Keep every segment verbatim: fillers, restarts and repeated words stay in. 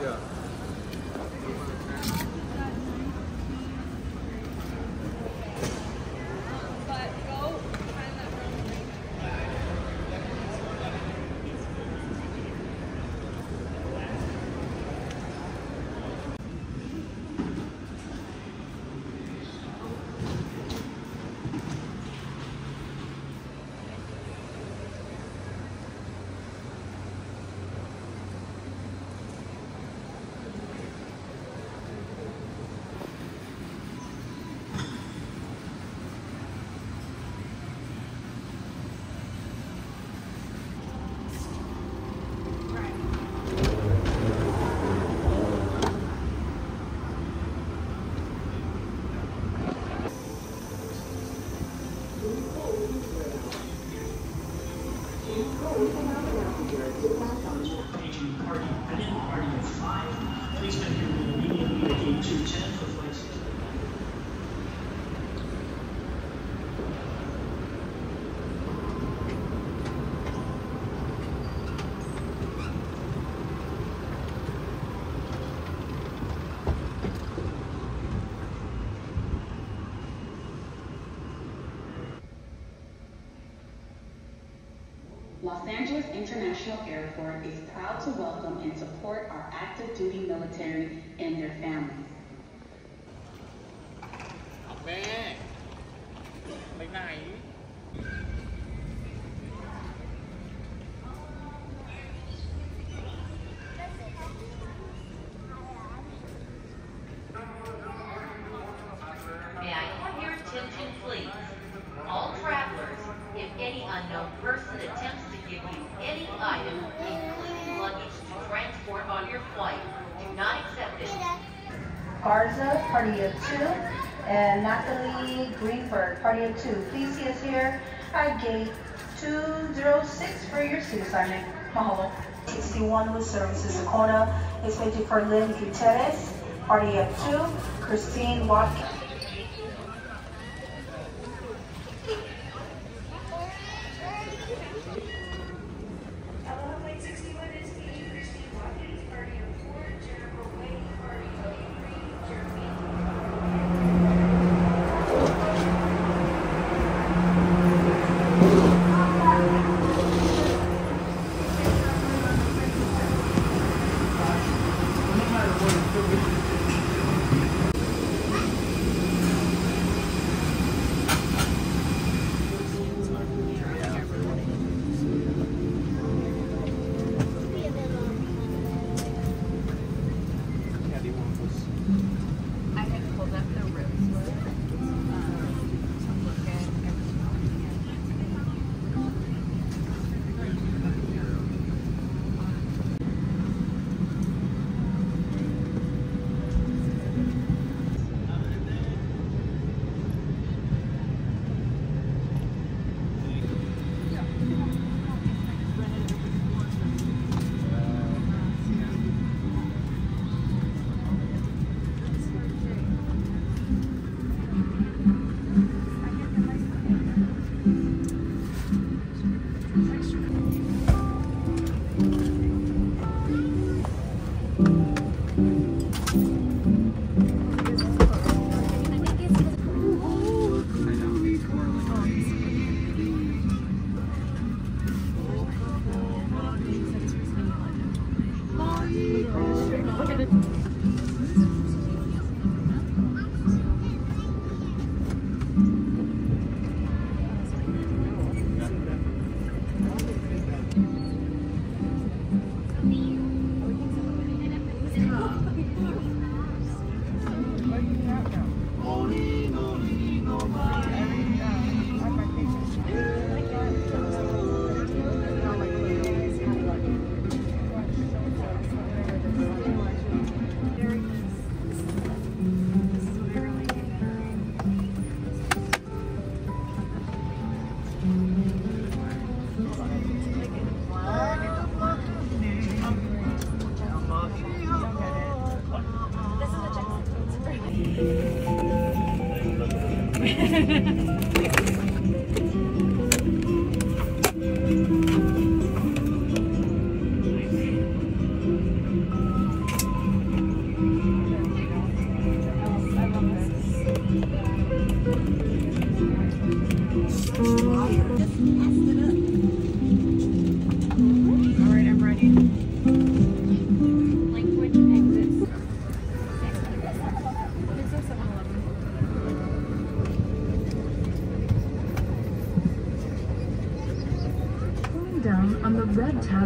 Yeah. Party, begin party at five. Please make your way immediately to gate two ten for flights. Los Angeles International Airport is proud to welcome and support our active duty military and their families. แม่ไปไหน May I have your attention, please? All travelers, if any unknown person attempts to give you any item, including luggage to transport on your flight, do not accept it. Garza, party of two, and Natalie Greenberg, party of two. Please see us here at gate two oh six for your seat assignment. Mahalo. sixty-one with services Icona is waiting for Lynn Gutierrez, party of two, Christine Watkins.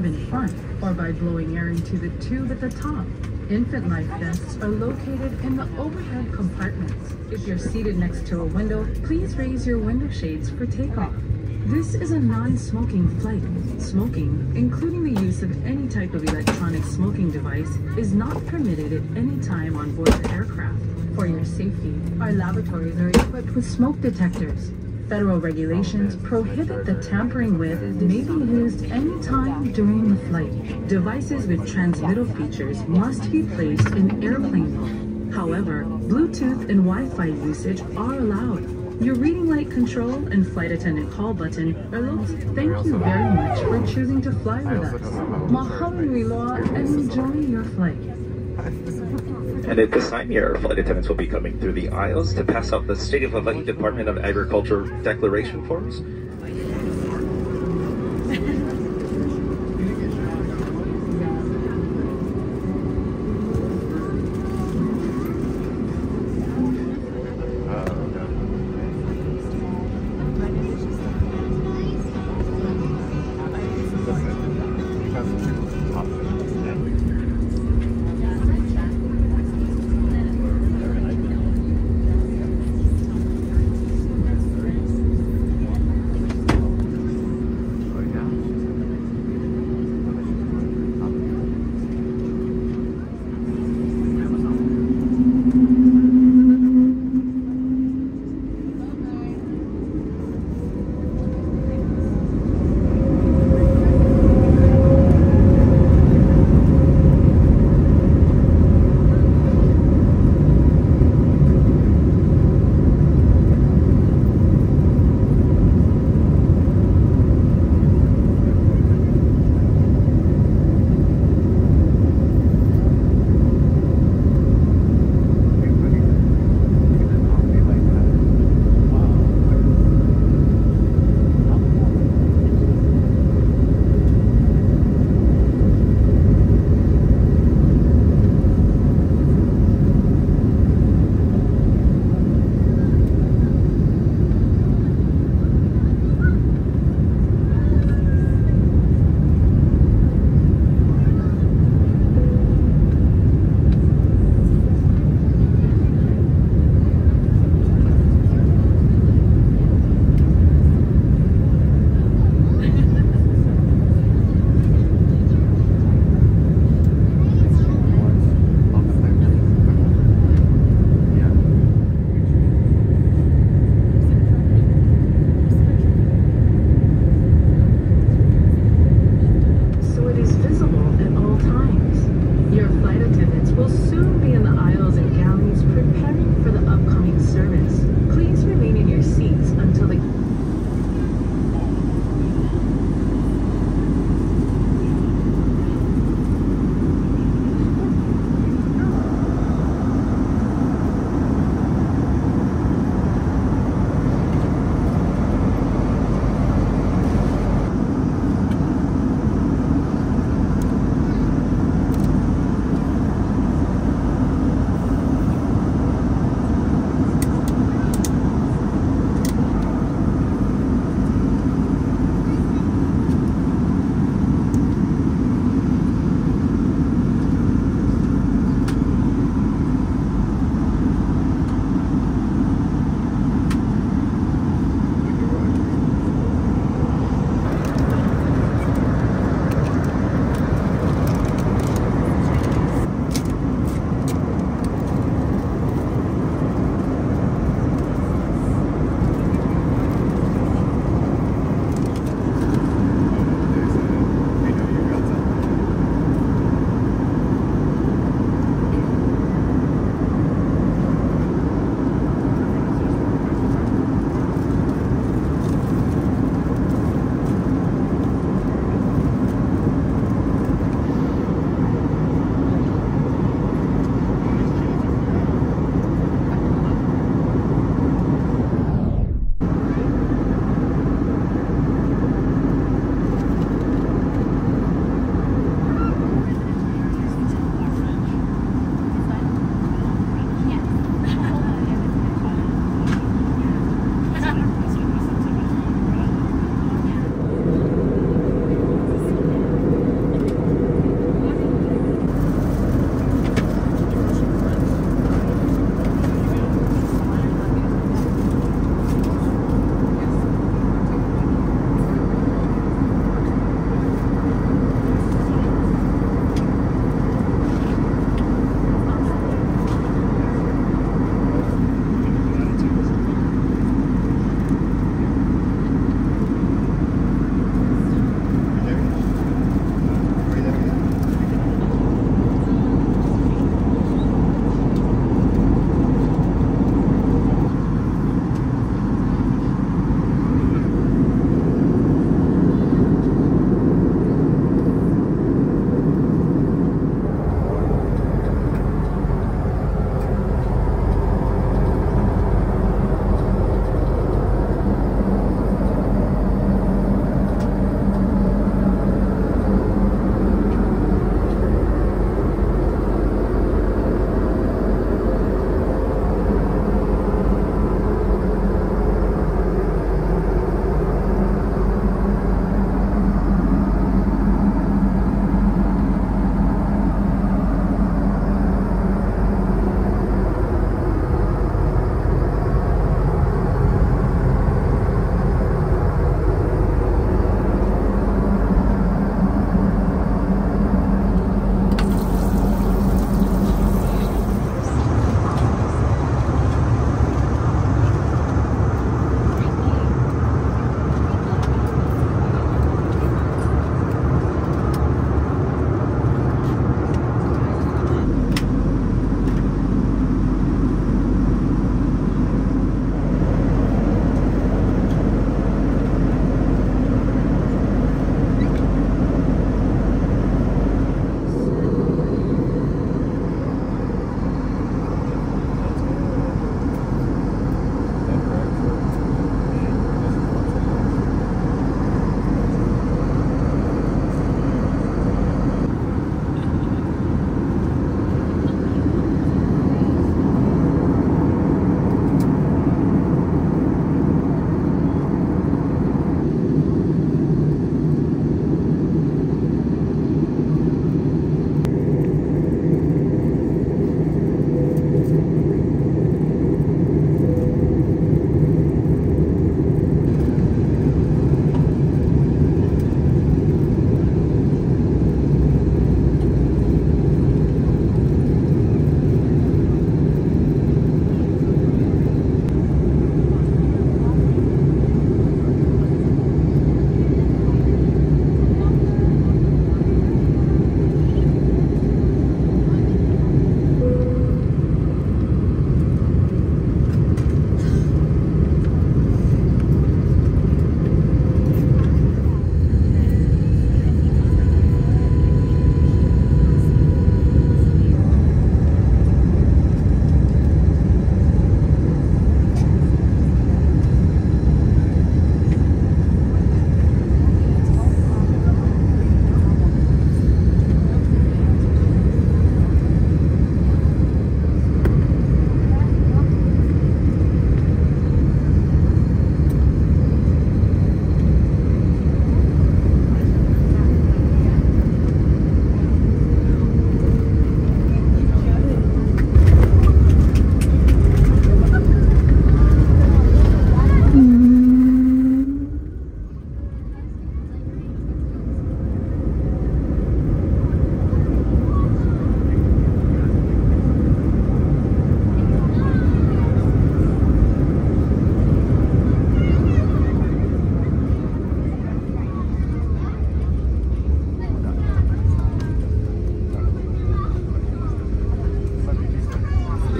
in front or by blowing air into the tube at the top. Infant life vests are located in the overhead compartments. If you're seated next to a window, please raise your window shades for takeoff. This is a non-smoking flight. Smoking, including the use of any type of electronic smoking device, is not permitted at any time on board the aircraft. For your safety, our laboratories are equipped with smoke detectors. Federal regulations prohibit the tampering with may be used any time during the flight. Devices with transmittal features must be placed in airplane mode. However, Bluetooth and Wi-Fi usage are allowed. Your reading light control and flight attendant call button are located. Thank you very much for choosing to fly with us. Mahalo nui loa and enjoy your flight. And at this time, your flight attendants will be coming through the aisles to pass out the State of Hawaii Department of Agriculture declaration forms.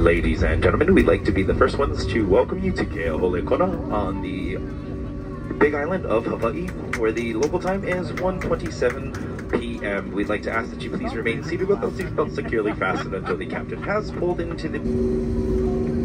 Ladies and gentlemen, we'd like to be the first ones to welcome you to Keauhole Kona on the Big Island of Hawaii, where the local time is one twenty-seven p m We'd like to ask that you please remain seated with those seatbelts securely fastened until the captain has pulled into the...